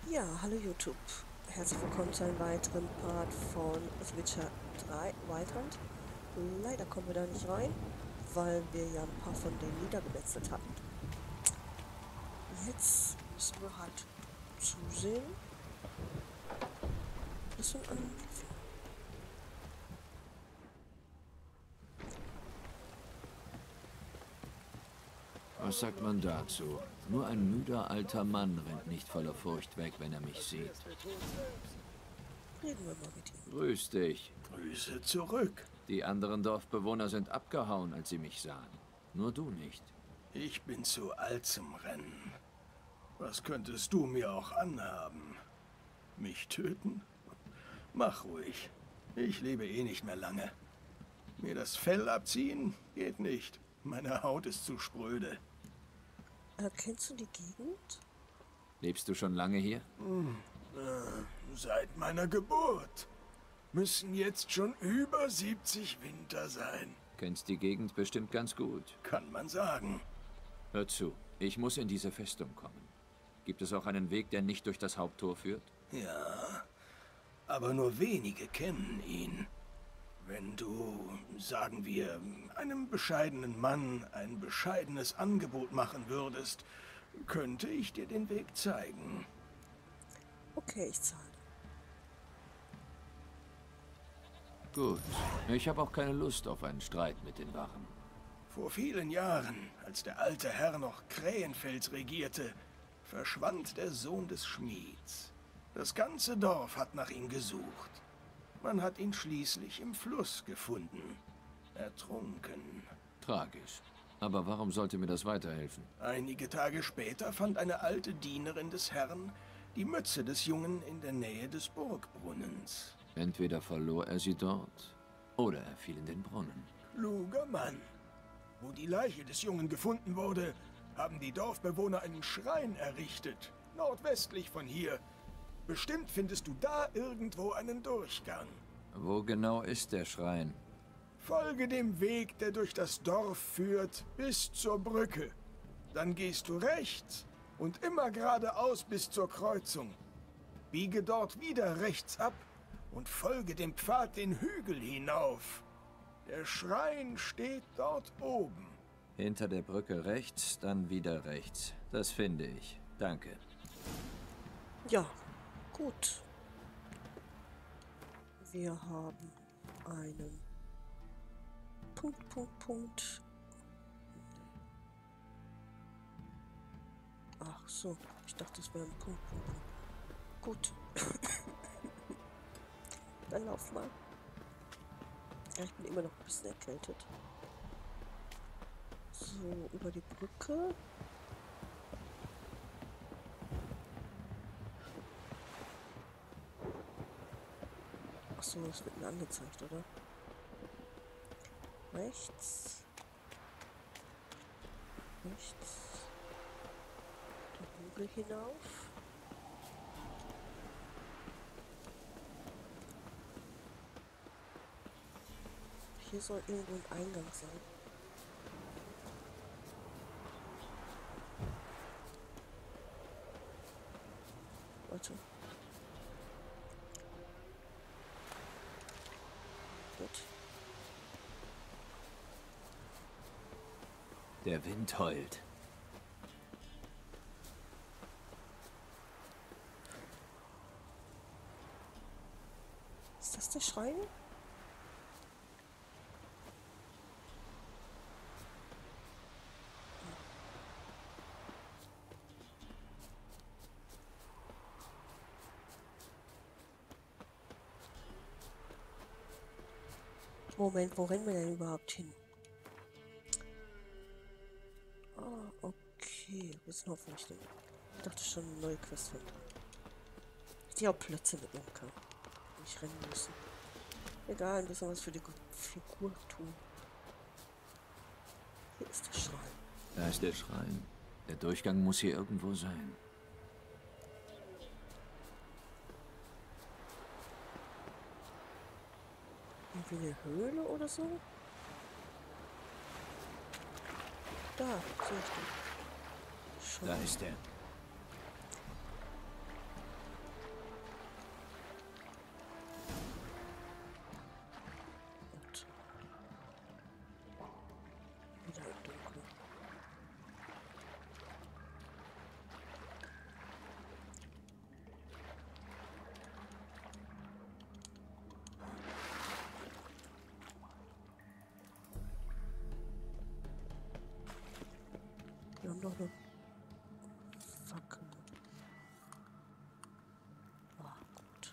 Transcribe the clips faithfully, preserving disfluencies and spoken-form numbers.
Ja, hallo YouTube. Herzlich willkommen zu einem weiteren Part von The Witcher drei Wild Hunt. Leider kommen wir da nicht rein, weil wir ja ein paar von denen niedergemetzelt hatten. Jetzt müssen wir halt zusehen, dass wir einen angreifen. Was sagt man dazu? Nur ein müder alter Mann rennt nicht voller Furcht weg, wenn er mich sieht. Reden wir mal mit ihm. Grüß dich. Grüße zurück. Die anderen Dorfbewohner sind abgehauen, als sie mich sahen. Nur du nicht. Ich bin zu alt zum Rennen. Was könntest du mir auch anhaben? Mich töten? Mach ruhig. Ich lebe eh nicht mehr lange. Mir das Fell abziehen? Geht nicht. Meine Haut ist zu spröde. Äh, kennst du die Gegend? Lebst du schon lange hier? Hm, äh, seit meiner Geburt. Müssen jetzt schon über siebzig Winter sein. Kennst die Gegend bestimmt ganz gut. Kann man sagen. Hör zu, ich muss in diese Festung kommen. Gibt es auch einen Weg, der nicht durch das Haupttor führt? Ja, aber nur wenige kennen ihn. Wenn du, sagen wir, einem bescheidenen Mann ein bescheidenes Angebot machen würdest, könnte ich dir den Weg zeigen. Okay, ich zahle. Gut. Ich habe auch keine Lust auf einen Streit mit den Wachen. Vor vielen Jahren, als der alte Herr noch Krähenfels regierte, verschwand der Sohn des Schmieds. Das ganze Dorf hat nach ihm gesucht. Man hat ihn schließlich im Fluss gefunden. Ertrunken. Tragisch. Aber warum sollte mir das weiterhelfen? Einige Tage später fand eine alte Dienerin des Herrn die Mütze des Jungen in der Nähe des Burgbrunnens. Entweder verlor er sie dort, oder er fiel in den Brunnen. Kluger Mann. Wo die Leiche des Jungen gefunden wurde, haben die Dorfbewohner einen Schrein errichtet, nordwestlich von hier. Bestimmt findest du da irgendwo einen Durchgang. Wo genau ist der Schrein? Folge dem Weg, der durch das Dorf führt, bis zur Brücke. Dann gehst du rechts und immer geradeaus bis zur Kreuzung. Biege dort wieder rechts ab und folge dem Pfad den Hügel hinauf. Der Schrein steht dort oben. Hinter der Brücke rechts, dann wieder rechts. Das finde ich. Danke. Ja, gut. Wir haben einen Punkt, Punkt, Punkt. Ach so, ich dachte, es wäre ein Punkt, Punkt, Punkt. Gut. Dann lauf mal. Ja, ich bin immer noch ein bisschen erkältet. So, über die Brücke. Ach so, es wird mir angezeigt, oder? Rechts. Rechts. Den Hügel hinauf. Hier soll irgendwo ein Eingang sein. Warte. Gut. Der Wind heult. Ist das der Schrein? Moment, wo rennen wir denn überhaupt hin? Ah, okay. Wir sind hoffentlich nicht. Ich dachte schon, eine neue Quest wird dran. Die auch Plätze mitnehmen kann. Nicht rennen müssen. Egal, ein bisschen was für die Figur tun. Hier ist der Schrein. Da ist der Schrein. Der Durchgang muss hier irgendwo sein. Irgendwie eine Höhle oder so? Da, sehe ich den. Schon. Da ist er. noch eine Fackel. Ah, gut.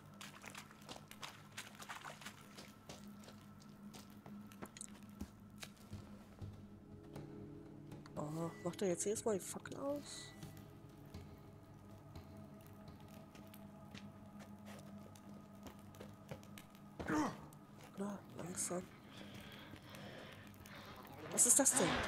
Oh, macht er jetzt jedes Mal die Fackel aus? Na, langsam. Was ist das denn?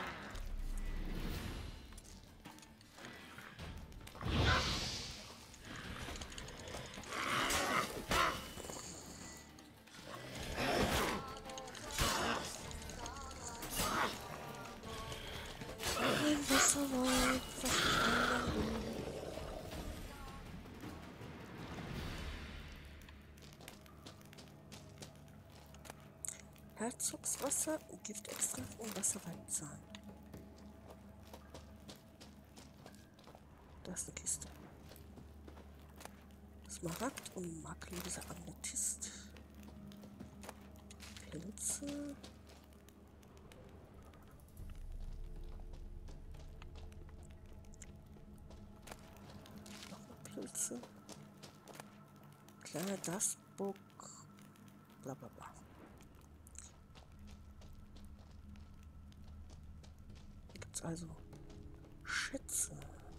Ein Wasserwald, was ich einmal will. Herzogswasser, Giftextrakt und Wasserwaldzahn. Da ist eine Kiste. Smaragd und makelloser Amethyst. Pilze. Nochmal Pilze. Kleiner Dustbook. Bla bla bla. Hier gibt es also Schätze.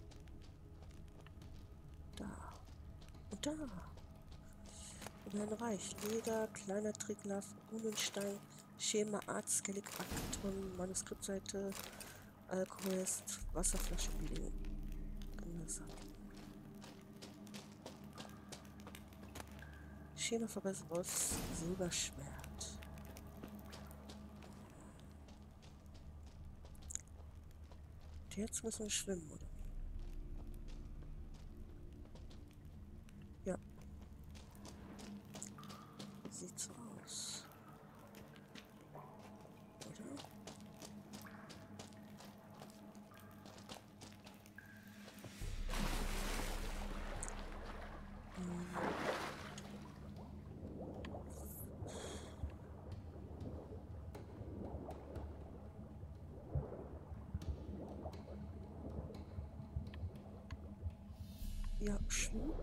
Da. Und da. Und ein Reich. Leder, kleiner Triglav, Runenstein, Schema, Art, Skellig, Akton, Manuskriptseite, Alkoholist, Wasserflasche, Billing. Schema, Verbesserungs, Silberschwert. Und jetzt müssen wir schwimmen, oder? Ja. Sieht so aus. Oder? Hm. Ja, schwimmen.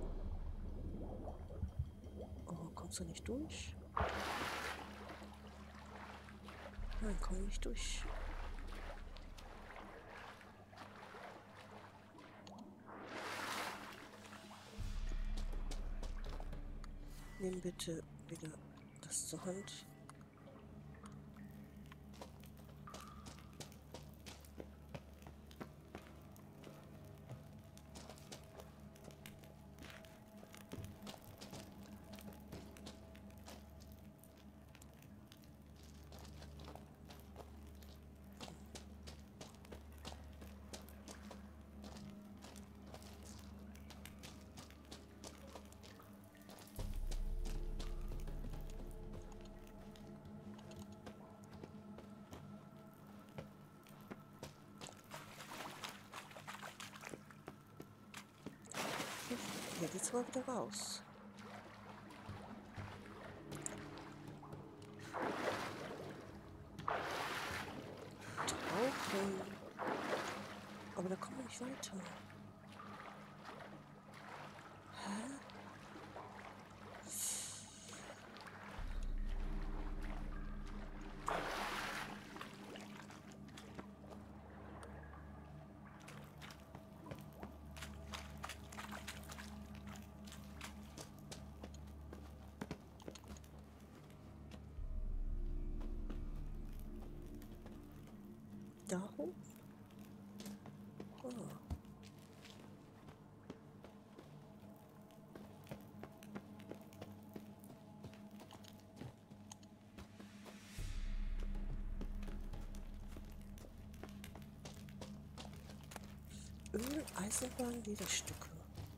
Oh, kommst du nicht durch? Nein, komm nicht durch. Nimm bitte wieder das zur Hand. Hier geht's mal wieder raus. Tauchen. Aber da kommen wir nicht weiter. Hä? Da hoch? Oh. Öl, Eisenbahn, Lederstücke.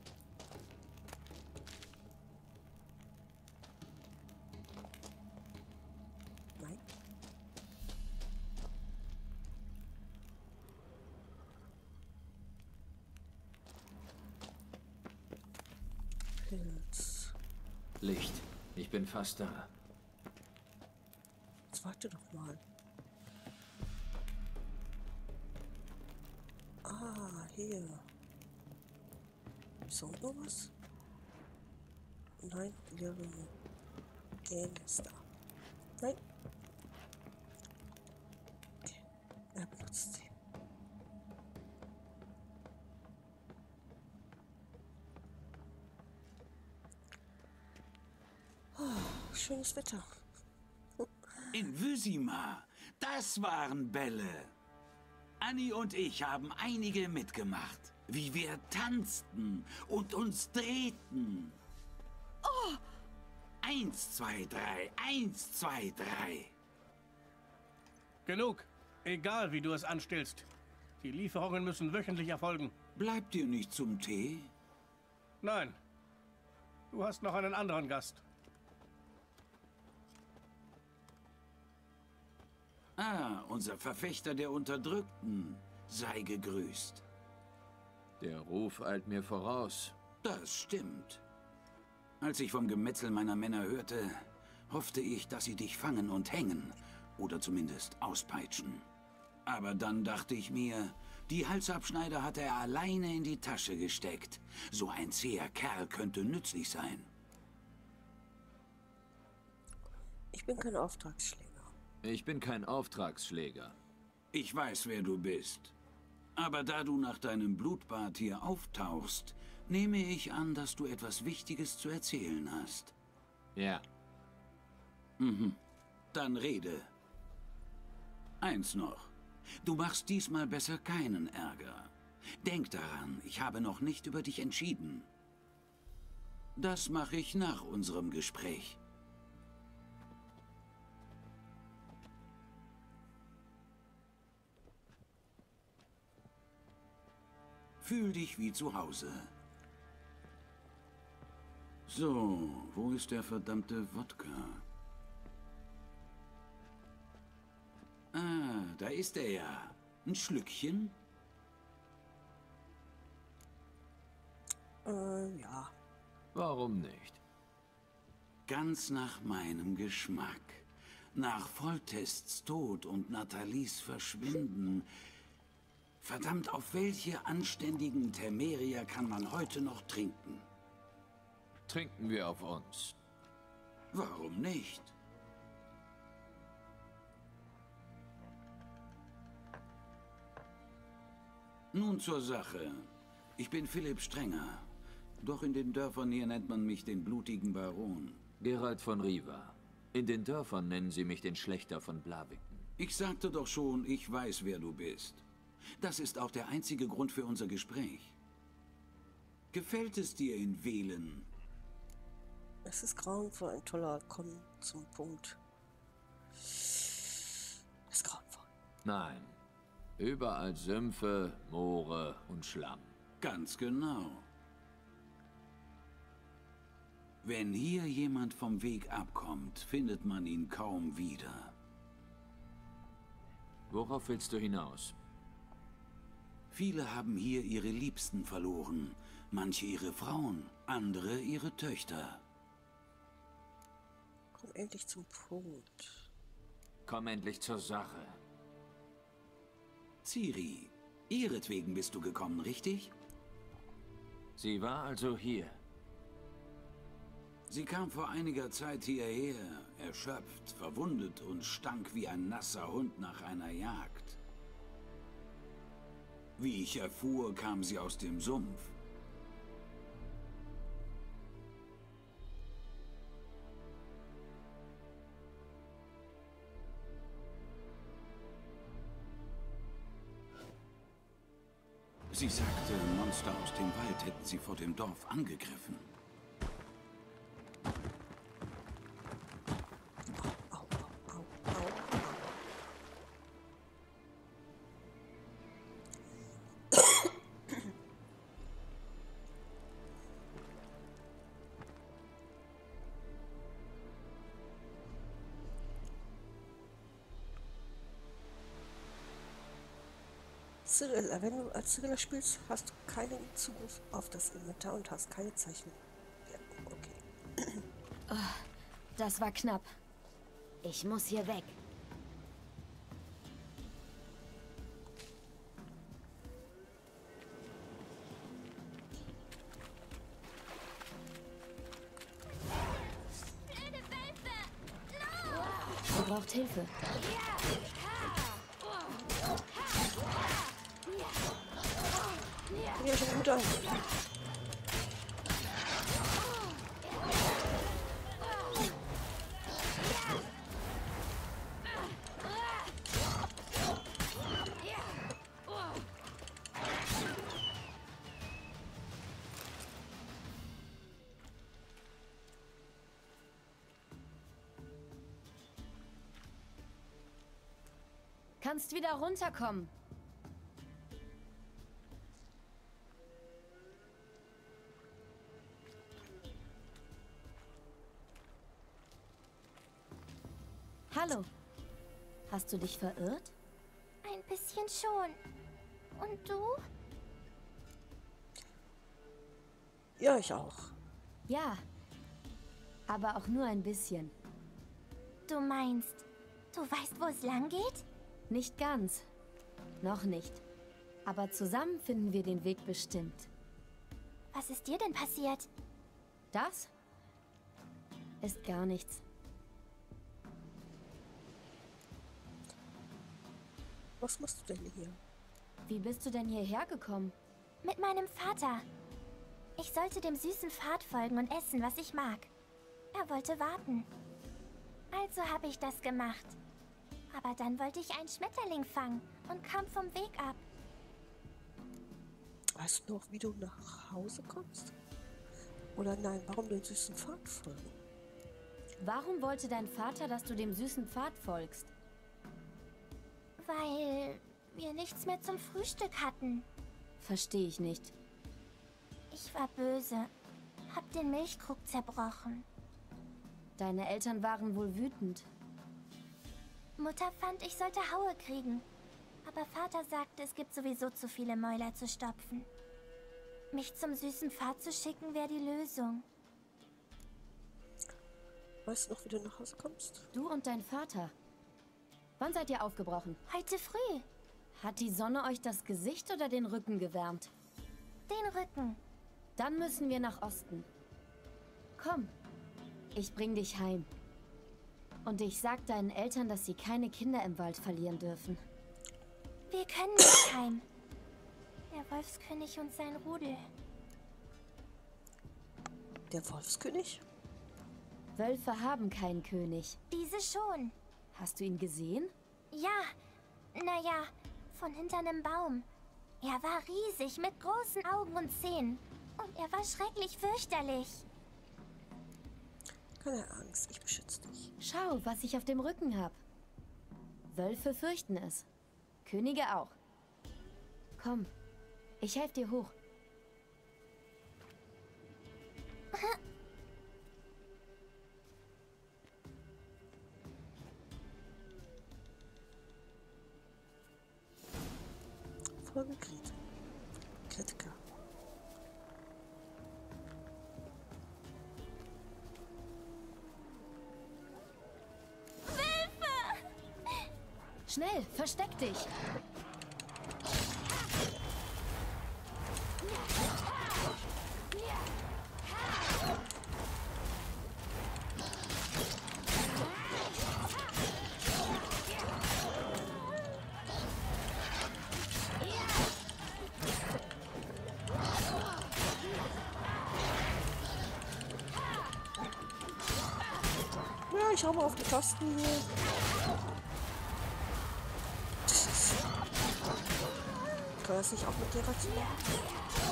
Nein. Pilz. Licht. Ich bin fast da. Jetzt warte doch mal. Ah. hier? Ist da unten noch was? Nein, leere Kanister. Nein. Okay, er benutzt sie. Oh, schönes Wetter. In Wüsima, das waren Bälle. Annie und ich haben einige mitgemacht, wie wir tanzten und uns drehten. Oh! Eins, zwei, drei, eins, zwei, drei. Genug. Egal, wie du es anstellst. Die Lieferungen müssen wöchentlich erfolgen. Bleibt ihr nicht zum Tee? Nein. Du hast noch einen anderen Gast. Ah, unser Verfechter der Unterdrückten. Sei gegrüßt. Der Ruf eilt mir voraus. Das stimmt. Als ich vom Gemetzel meiner Männer hörte, hoffte ich, dass sie dich fangen und hängen. Oder zumindest auspeitschen. Aber dann dachte ich mir, die Halsabschneider hatte er alleine in die Tasche gesteckt. So ein zäher Kerl könnte nützlich sein. Ich bin kein Auftragsschläger. Ich bin kein Auftragsschläger. Ich weiß, wer du bist. Aber da du nach deinem Blutbad hier auftauchst, nehme ich an, dass du etwas Wichtiges zu erzählen hast. Ja. Mhm. Dann rede. Eins noch. Du machst diesmal besser keinen Ärger. Denk daran, ich habe noch nicht über dich entschieden. Das mache ich nach unserem Gespräch. Fühl dich wie zu Hause. So, wo ist der verdammte Wodka? Ah, da ist er ja. Ein Schlückchen? Äh, ja. Warum nicht? Ganz nach meinem Geschmack. Nach Foltests Tod und Nathalies Verschwinden. Verdammt, auf welche anständigen Temerier kann man heute noch trinken? Trinken wir auf uns. Warum nicht? Nun zur Sache. Ich bin Philipp Strenger. Doch in den Dörfern hier nennt man mich den blutigen Baron. Geralt von Riva. In den Dörfern nennen sie mich den Schlächter von Blaviken. Ich sagte doch schon, ich weiß, wer du bist. Das ist auch der einzige Grund für unser Gespräch. Gefällt es dir in Velen? Es ist grauenvoll, ein toller Komm zum Punkt. Es ist grauenvoll. Nein. Überall Sümpfe, Moore und Schlamm. Ganz genau. Wenn hier jemand vom Weg abkommt, findet man ihn kaum wieder. Worauf willst du hinaus? Viele haben hier ihre Liebsten verloren. Manche ihre Frauen, andere ihre Töchter. Komm endlich zum Punkt. Komm endlich zur Sache. Ciri, ihretwegen bist du gekommen, richtig? Sie war also hier. Sie kam vor einiger Zeit hierher, erschöpft, verwundet und stank wie ein nasser Hund nach einer Jagd. Wie ich erfuhr, kam sie aus dem Sumpf. Sie sagte, Monster aus dem Wald hätten sie vor dem Dorf angegriffen. Au, au, au, au. Cyrilla, wenn du als Cyrilla spielst, hast du keinen Zugriff auf das Inventar und hast keine Zeichnung. Ja, okay. Oh, das war knapp. Ich muss hier weg. braucht Hilfe. Ja, schon gut an. Kannst wieder runterkommen. Hallo. Hast du dich verirrt? Ein bisschen schon. Und du? Ja, ich auch. Ja. Aber auch nur ein bisschen. Du meinst, du weißt, wo es lang geht? Nicht ganz. Noch nicht. Aber zusammen finden wir den Weg bestimmt. Was ist dir denn passiert? Das ist gar nichts. Was machst du denn hier? Wie bist du denn hierher gekommen? Mit meinem Vater. Ich sollte dem süßen Pfad folgen und essen, was ich mag. Er wollte warten. Also habe ich das gemacht. Aber dann wollte ich einen Schmetterling fangen und kam vom Weg ab. Weißt du noch, wie du nach Hause kommst? Oder nein, warum den süßen Pfad folgen? Warum wollte dein Vater, dass du dem süßen Pfad folgst? Weil wir nichts mehr zum Frühstück hatten. Verstehe ich nicht. Ich war böse. Hab den Milchkrug zerbrochen. Deine Eltern waren wohl wütend. Mutter fand, ich sollte Haue kriegen. Aber Vater sagte, es gibt sowieso zu viele Mäuler zu stopfen. Mich zum süßen Pfad zu schicken, wäre die Lösung. Weißt du noch, wie du nach Hause kommst? Du und dein Vater. Wann seid ihr aufgebrochen? Heute früh. Hat die Sonne euch das Gesicht oder den Rücken gewärmt? Den Rücken. Dann müssen wir nach Osten. Komm, ich bring dich heim. Und ich sag deinen Eltern, dass sie keine Kinder im Wald verlieren dürfen. Wir können nicht heim. Der Wolfskönig und sein Rudel. Der Wolfskönig? Wölfe haben keinen König. Diese schon. Hast du ihn gesehen? Ja, naja, von hinter einem Baum. Er war riesig, mit großen Augen und Zähnen. Und er war schrecklich fürchterlich. Keine Angst, ich beschütze dich. Schau, was ich auf dem Rücken hab. Wölfe fürchten es. Könige auch. Komm, ich helfe dir hoch. Folge Gret. Kritiker. Schnell, versteck dich! Ja, ich hau mal auf die Tasten hier. Kann das nicht auch mit dir dazu machen?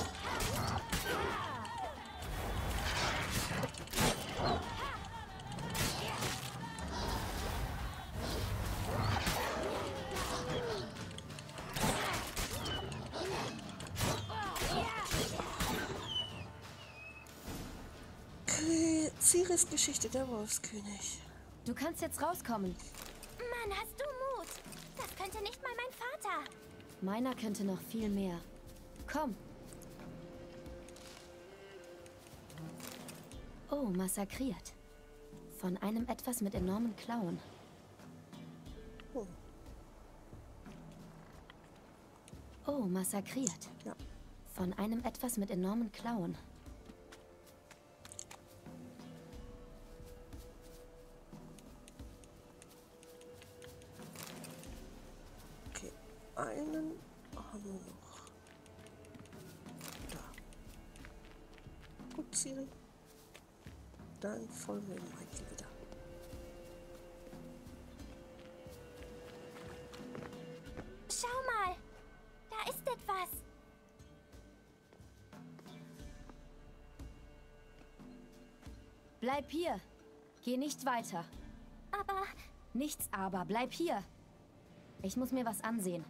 Ciris Geschichte der Wolfskönig. Du kannst jetzt rauskommen. Mann, hast du Mut? Das könnte nicht mal mein Vater. Meiner könnte noch viel mehr. Komm. Oh, massakriert. Von einem etwas mit enormen Klauen. Oh, Oh, massakriert. ja. Von einem etwas mit enormen Klauen. Siri. Dann folgen wir Michael wieder. Schau mal, da ist etwas. Bleib hier. Geh nicht weiter. Aber Nichts aber. Bleib hier. Ich muss mir was ansehen.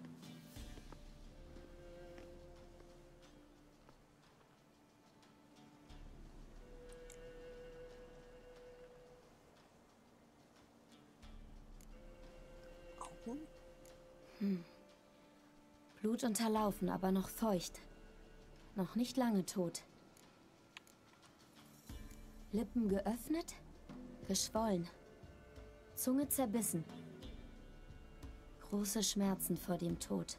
Augen? Hm. Blut unterlaufen, aber noch feucht. Noch nicht lange tot. Lippen geöffnet, geschwollen. Zunge zerbissen. Große Schmerzen vor dem Tod.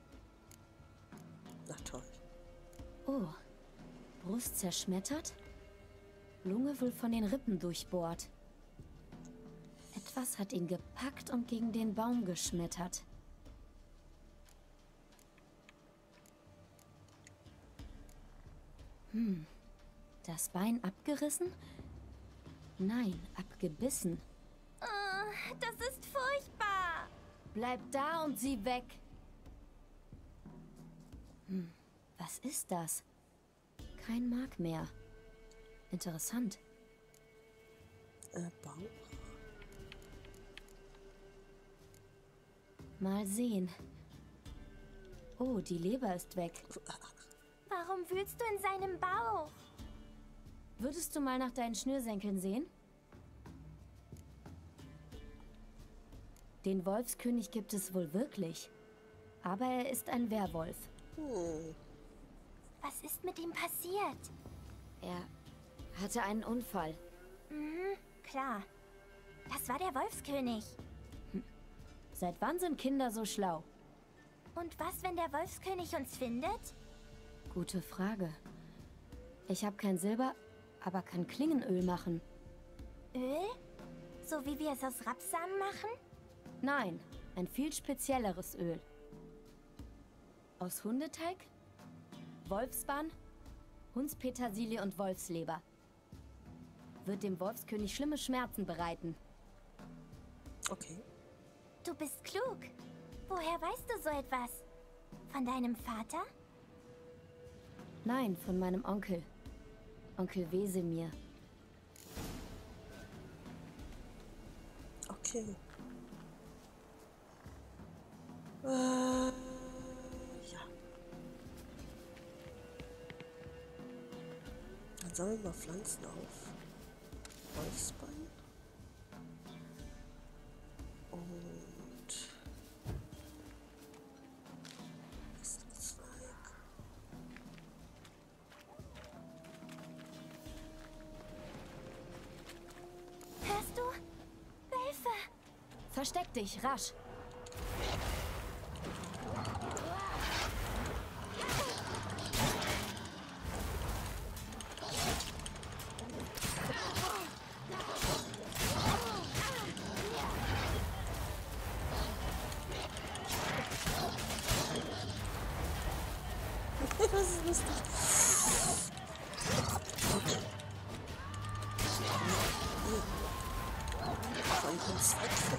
Na toll. Oh, Brust zerschmettert? Lunge wohl von den Rippen durchbohrt. Etwas hat ihn gepackt und gegen den Baum geschmettert. Hm, das Bein abgerissen? Nein, abgebissen. oh, das ist furchtbar. Bleib da und sieh weg. Hm, was ist das? Kein Mark mehr. Interessant. Äh, Bauch? Mal sehen. Oh, die Leber ist weg. Warum wühlst du in seinem Bauch? Würdest du mal nach deinen Schnürsenkeln sehen? Den Wolfskönig gibt es wohl wirklich. Aber er ist ein Werwolf. Hm. Was ist mit ihm passiert? Er hatte einen Unfall. Mhm, klar. Das war der Wolfskönig. Seit wann sind Kinder so schlau? Und was, wenn der Wolfskönig uns findet? Gute Frage. Ich habe kein Silber, aber kann Klingenöl machen. Öl? So wie wir es aus Rapsamen machen? Nein, ein viel spezielleres Öl. Aus Hundeteig, Wolfsbann, Hundspetersilie und Wolfsleber. Wird dem Wolfskönig schlimme Schmerzen bereiten. Okay. Du bist klug. Woher weißt du so etwas? Von deinem Vater? Nein, von meinem Onkel. Onkel Wesemir. Okay. Äh, ja. Dann sammeln wir Pflanzen auf. Wolfsbein. Und Mistelzweig. Hörst du? Wölfe! Versteck dich, rasch! Das ist lustig. Von uns weg.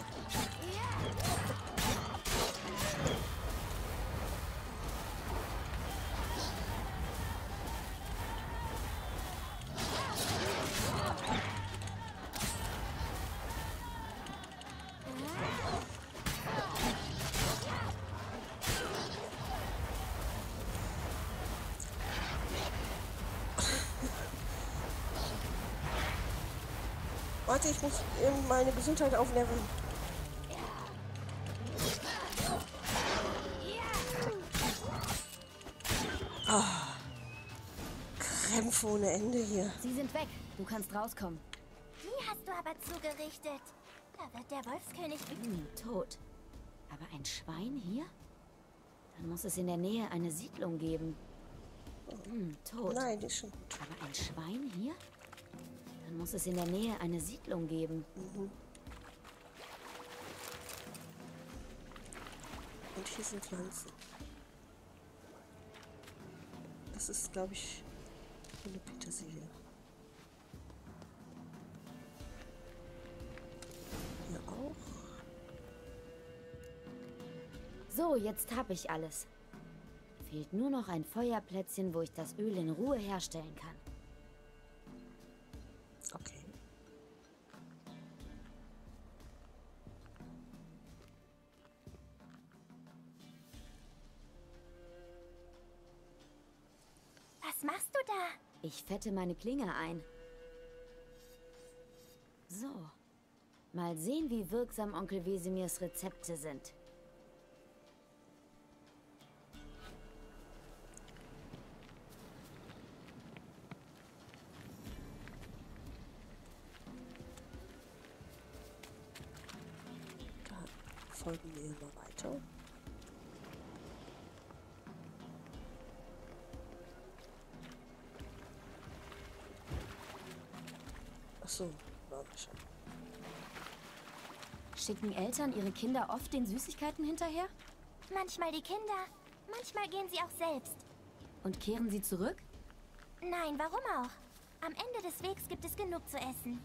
Warte, ich muss eben meine Gesundheit aufleveln. Ah, Krämpfe ohne Ende hier. Sie sind weg. Du kannst rauskommen. Die hast du aber zugerichtet. Da wird der Wolfskönig... Hm, tot. Aber ein Schwein hier? Dann muss es in der Nähe eine Siedlung geben. Hm, tot. Nein, die ist schon gut. Aber ein Schwein hier? Dann muss es in der Nähe eine Siedlung geben. Mhm. Und hier sind Pflanzen. Das ist, glaube ich, eine Petersilie. So, jetzt habe ich alles. Fehlt nur noch ein Feuerplätzchen, wo ich das Öl in Ruhe herstellen kann. Okay. Was machst du da? Ich fette meine Klinge ein. So. Mal sehen, wie wirksam Onkel Wesemirs Rezepte sind. Dann folgen wir mal weiter. Achso, war wir schon. Schicken Eltern ihre Kinder oft den Süßigkeiten hinterher? Manchmal die Kinder, manchmal gehen sie auch selbst. Und kehren sie zurück? Nein, warum auch? Am Ende des Wegs gibt es genug zu essen.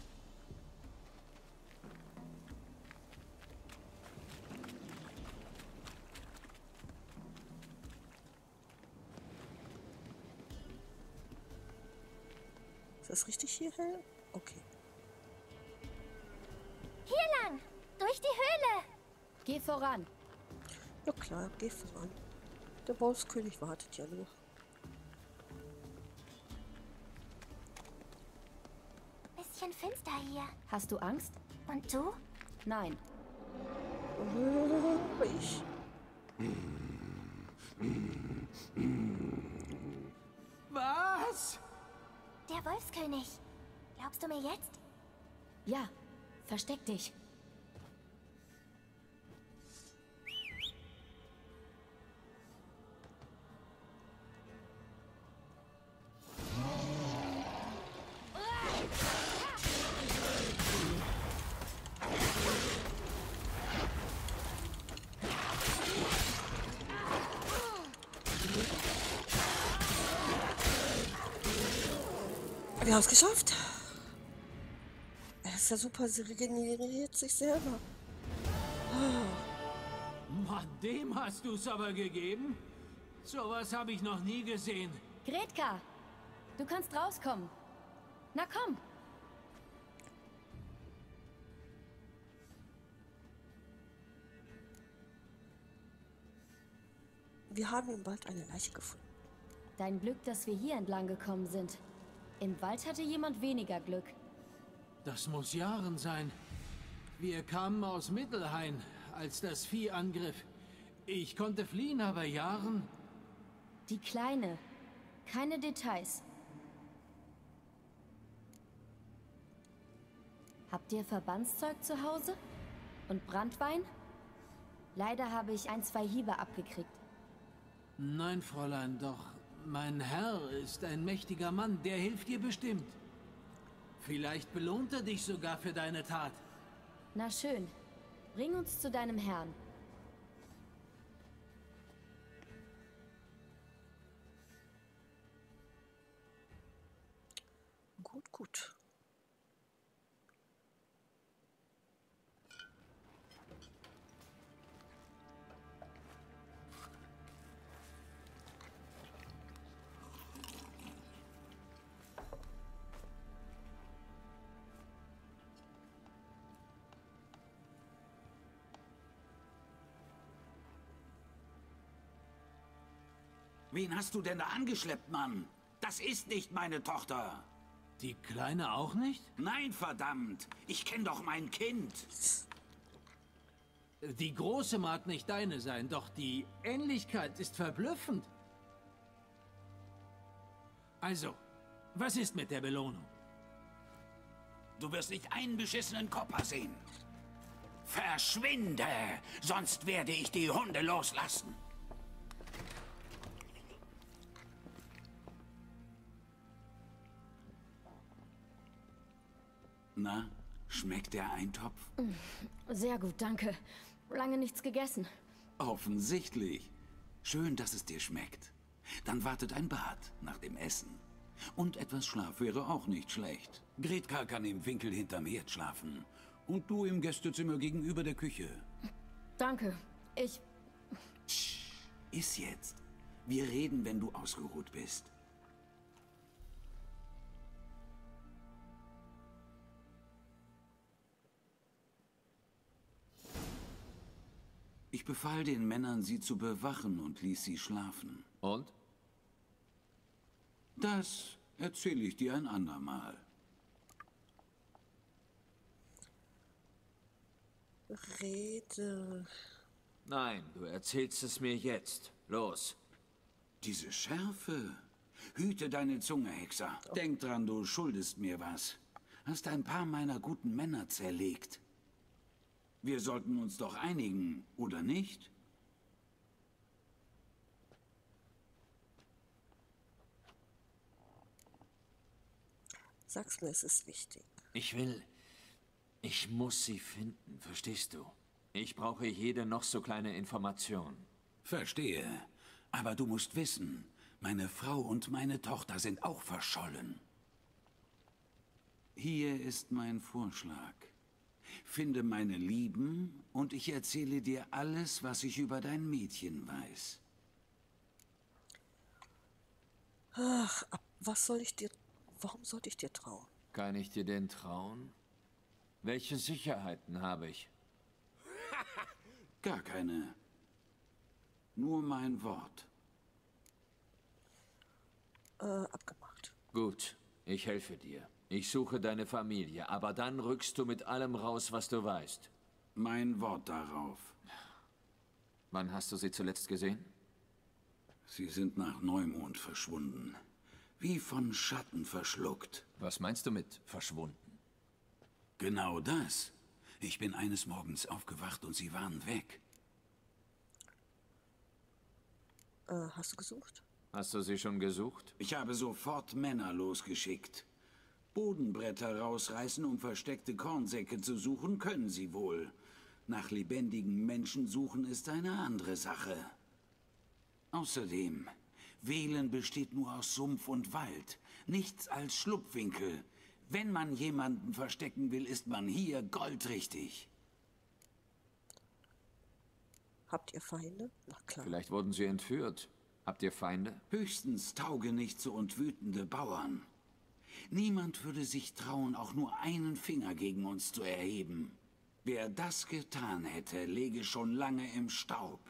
Ist das richtig hier hell? Okay. Hier lang! Durch die Höhle! Geh voran. Ja klar, geh voran. Der Wolfskönig wartet ja nur. Bisschen finster hier. Hast du Angst? Und du? Nein. Oh, ich. Was? Der Wolfskönig. Glaubst du mir jetzt? Ja, versteck dich. Wir haben es geschafft. Er ist ja super, sie regeneriert sich selber. Mann, dem hast du's aber gegeben? Sowas habe ich noch nie gesehen. Gretka, du kannst rauskommen. Na komm. Wir haben im Wald eine Leiche gefunden. Dein Glück, dass wir hier entlang gekommen sind. Im Wald hatte jemand weniger Glück. Das muss Jahren sein. Wir kamen aus Mittelhain, als das Vieh angriff. Ich konnte fliehen, aber Jahren... Die Kleine. Keine Details. Habt ihr Verbandszeug zu Hause? Und Branntwein? Leider habe ich ein, zwei Hiebe abgekriegt. Nein, Fräulein, doch mein Herr ist ein mächtiger Mann, der hilft dir bestimmt. Vielleicht belohnt er dich sogar für deine Tat. Na schön. Bring uns zu deinem Herrn. Gut, gut. Wen hast du denn da angeschleppt, Mann? Das ist nicht meine Tochter. Die Kleine auch nicht? Nein, verdammt. Ich kenne doch mein Kind. Die Große mag nicht deine sein, doch die Ähnlichkeit ist verblüffend. Also, was ist mit der Belohnung? Du wirst nicht einen beschissenen Kopper sehen. Verschwinde, sonst werde ich die Hunde loslassen. Na, schmeckt der Eintopf? Sehr gut, danke. Lange nichts gegessen. Offensichtlich. Schön, dass es dir schmeckt. Dann wartet ein Bad nach dem Essen. Und etwas Schlaf wäre auch nicht schlecht. Gretka kann im Winkel hinterm Herd schlafen. Und du im Gästezimmer gegenüber der Küche. Danke. Ich... Iss jetzt. Wir reden, wenn du ausgeruht bist. Ich befahl den Männern, sie zu bewachen und ließ sie schlafen. Und? Das erzähle ich dir ein andermal. Rede. Nein, du erzählst es mir jetzt. Los. Diese Schärfe. Hüte deine Zunge, Hexer. Denk dran, du schuldest mir was. Hast ein paar meiner guten Männer zerlegt. Wir sollten uns doch einigen, oder nicht? Sag's mir, es ist wichtig. Ich will... Ich muss sie finden, verstehst du? Ich brauche jede noch so kleine Information. Verstehe. Aber du musst wissen, meine Frau und meine Tochter sind auch verschollen. Hier ist mein Vorschlag. Finde meine Lieben und ich erzähle dir alles, was ich über dein Mädchen weiß. Ach, ab was soll ich dir... Warum sollte ich dir trauen? Kann ich dir denn trauen? Welche Sicherheiten habe ich? Gar keine. Nur mein Wort. Äh, abgemacht. Gut, ich helfe dir. Ich suche deine Familie, aber dann rückst du mit allem raus, was du weißt. Mein Wort darauf. Wann hast du sie zuletzt gesehen? Sie sind nach Neumond verschwunden. Wie von Schatten verschluckt. Was meinst du mit verschwunden? Genau das. Ich bin eines Morgens aufgewacht und sie waren weg. Äh, hast du gesucht? Hast du sie schon gesucht? Ich habe sofort Männer losgeschickt. Bodenbretter rausreißen, um versteckte Kornsäcke zu suchen, können sie wohl. Nach lebendigen Menschen suchen ist eine andere Sache. Außerdem, Velen besteht nur aus Sumpf und Wald. Nichts als Schlupfwinkel. Wenn man jemanden verstecken will, ist man hier goldrichtig. Habt ihr Feinde? Na klar. Vielleicht wurden sie entführt. Habt ihr Feinde? Höchstens taugenichtse und wütende Bauern. Niemand würde sich trauen, auch nur einen Finger gegen uns zu erheben. Wer das getan hätte, läge schon lange im Staub.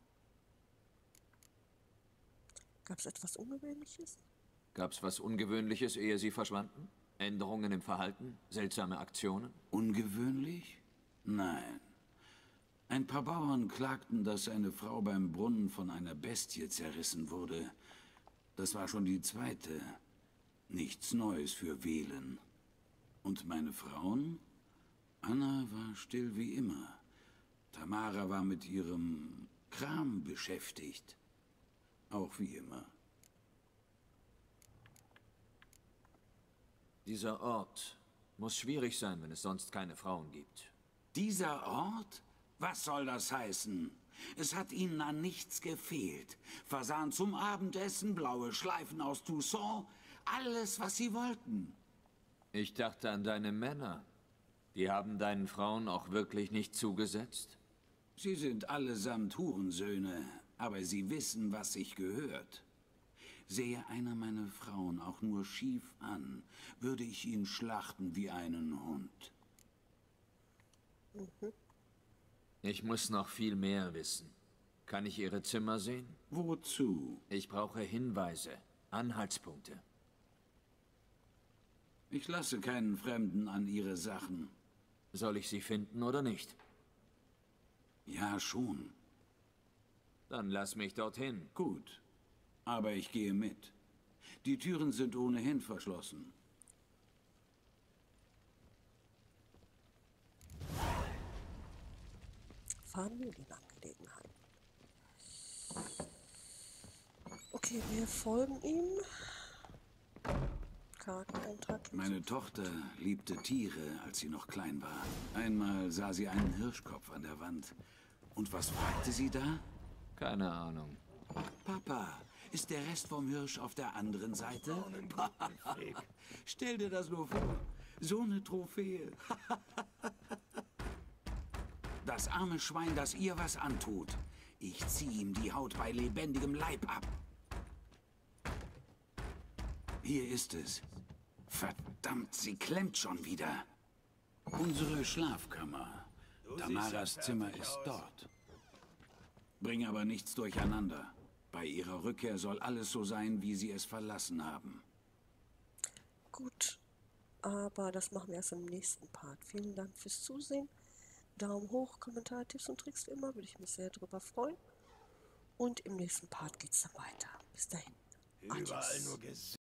Gab's etwas Ungewöhnliches? Gab's was Ungewöhnliches, ehe sie verschwanden? Änderungen im Verhalten? Seltsame Aktionen? Ungewöhnlich? Nein. Ein paar Bauern klagten, dass eine Frau beim Brunnen von einer Bestie zerrissen wurde. Das war schon die zweite. Nichts Neues für Velen. Und meine Frauen? Anna war still wie immer. Tamara war mit ihrem Kram beschäftigt. Auch wie immer. Dieser Ort muss schwierig sein, wenn es sonst keine Frauen gibt. Dieser Ort? Was soll das heißen? Es hat ihnen an nichts gefehlt. Fasan zum Abendessen, blaue Schleifen aus Toussaint, alles, was sie wollten. Ich dachte an deine Männer. Die haben deinen Frauen auch wirklich nicht zugesetzt? Sie sind allesamt Hurensöhne, aber sie wissen, was sich gehört. Sähe einer meiner Frauen auch nur schief an, würde ich ihn schlachten wie einen Hund. Mhm. Ich muss noch viel mehr wissen. Kann ich Ihre Zimmer sehen? Wozu? Ich brauche Hinweise, Anhaltspunkte. Ich lasse keinen Fremden an ihre Sachen. Soll ich sie finden oder nicht? Ja, schon. Dann lass mich dorthin. Gut. Aber ich gehe mit. Die Türen sind ohnehin verschlossen. Familienangelegenheiten. Okay, wir folgen ihm. Charaktereintrag. Meine Tochter liebte Tiere, als sie noch klein war. Einmal sah sie einen Hirschkopf an der Wand. Und was fragte sie da? Keine Ahnung. Papa, ist der Rest vom Hirsch auf der anderen Seite? Stell dir das nur vor. So eine Trophäe. Das arme Schwein, das ihr was antut. Ich zieh ihm die Haut bei lebendigem Leib ab. Hier ist es. Verdammt, sie klemmt schon wieder. Unsere Schlafkammer. Tamaras Zimmer ist dort. Bring aber nichts durcheinander. Bei ihrer Rückkehr soll alles so sein, wie sie es verlassen haben. Gut, aber das machen wir erst im nächsten Part. Vielen Dank fürs Zusehen. Daumen hoch, Kommentar, Tipps und Tricks wie immer, würde ich mich sehr darüber freuen. Und im nächsten Part geht es dann weiter. Bis dahin. Überall Adios. nur Gesichter.